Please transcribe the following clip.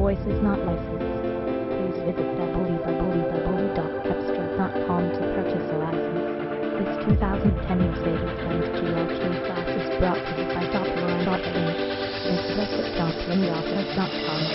voice is not licensed. Please visit www.cepstral.com to purchase a license. This 2010 Mercedes-Benz GLK class is brought to you by Top Line Auto Inc. Visit us at toplineauto.com.